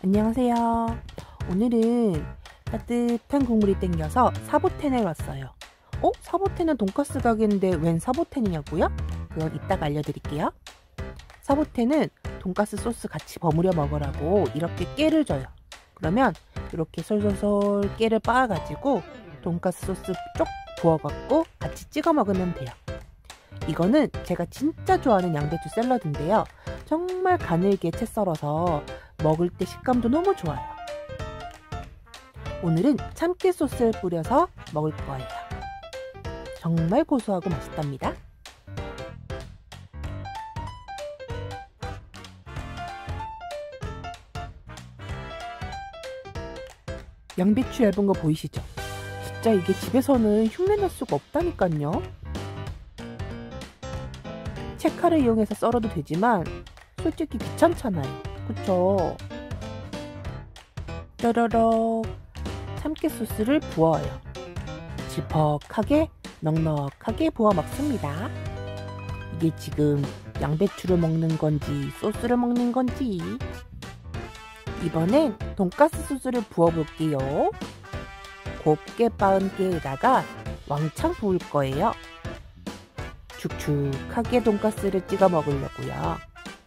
안녕하세요. 오늘은 따뜻한 국물이 땡겨서 사보텐에 왔어요. 사보텐은 돈가스 가게인데 웬 사보텐이냐고요? 그건 이따가 알려드릴게요. 사보텐은 돈가스 소스 같이 버무려 먹으라고 이렇게 깨를 줘요. 그러면 이렇게 솔솔솔 깨를 빻아가지고 돈가스 소스 쪽 부어갖고 같이 찍어 먹으면 돼요. 이거는 제가 진짜 좋아하는 양배추 샐러드인데요. 정말 가늘게 채 썰어서 먹을 때 식감도 너무 좋아요. 오늘은 참깨 소스를 뿌려서 먹을 거예요. 정말 고소하고 맛있답니다. 양배추 얇은 거 보이시죠? 진짜 이게 집에서는 흉내낼 수가 없다니까요. 채칼을 이용해서 썰어도 되지만 솔직히 귀찮잖아요. 그쵸? 뾰로록 참깨 소스를 부어요. 질퍽하게 넉넉하게 부어 먹습니다. 이게 지금 양배추를 먹는 건지 소스를 먹는 건지. 이번엔 돈가스 소스를 부어 볼게요. 곱게 빻은 깨에다가 왕창 부을 거예요. 축축하게 돈가스를 찍어 먹으려고요.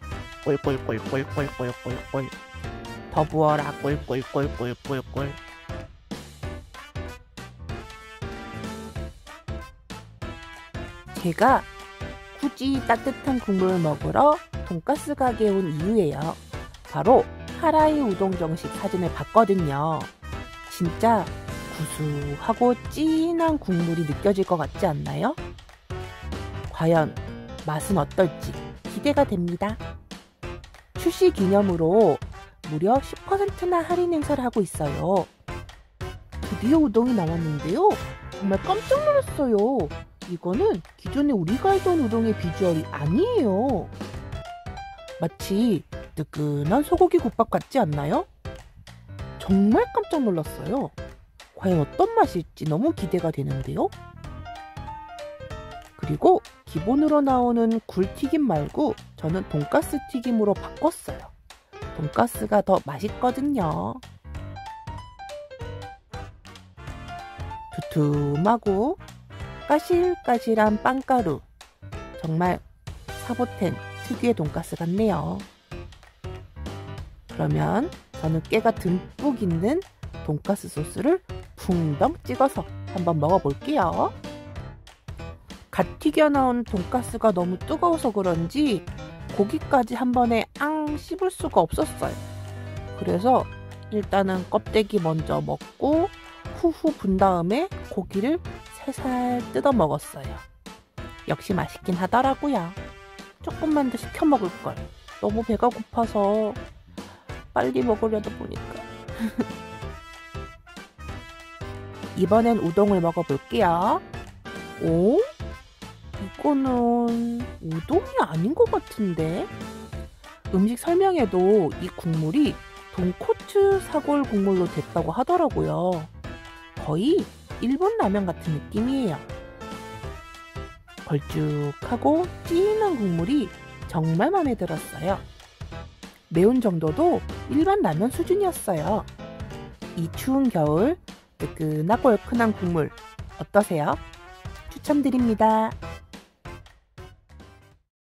꿀꿀꿀꿀꿀꿀꿀꿀 더 부어라 꿀꿀꿀꿀꿀꿀. 제가 굳이 따뜻한 국물을 먹으러 돈가스 가게에 온 이유예요. 바로 하라이 우동 정식 사진을 봤거든요. 진짜 구수하고 진한 국물이 느껴질 것 같지 않나요? 과연 맛은 어떨지 기대가 됩니다. 출시 기념으로 무려 10%나 할인 행사를 하고 있어요. 드디어 우동이 나왔는데요. 정말 깜짝 놀랐어요. 이거는 기존에 우리가 알던 우동의 비주얼이 아니에요. 마치 뜨끈한 소고기 국밥 같지 않나요? 정말 깜짝 놀랐어요. 과연 어떤 맛일지 너무 기대가 되는데요. 그리고 기본으로 나오는 굴튀김 말고 저는 돈가스 튀김으로 바꿨어요. 돈가스가 더 맛있거든요. 두툼하고 까실까실한 빵가루. 정말 사보텐 특유의 돈가스 같네요. 그러면 저는 깨가 듬뿍 있는 돈가스 소스를 풍덩 찍어서 한번 먹어볼게요. 갓 튀겨 나온 돈가스가 너무 뜨거워서 그런지 고기까지 한 번에 씹을 수가 없었어요. 그래서 일단은 껍데기 먼저 먹고 후후 분 다음에 고기를 살살 뜯어 먹었어요. 역시 맛있긴 하더라고요. 조금만 더 시켜 먹을 걸. 너무 배가 고파서 빨리 먹으려다 보니까. 이번엔 우동을 먹어볼게요. 오? 이거는 우동이 아닌 것 같은데? 음식 설명에도 이 국물이 돈코츠 사골 국물로 됐다고 하더라고요. 거의 일본 라면 같은 느낌이에요. 걸쭉하고 진한 국물이 정말 마음에 들었어요. 매운 정도도 일반 라면 수준이었어요. 이 추운 겨울 뜨끈하고 얼큰한 국물 어떠세요? 추천드립니다.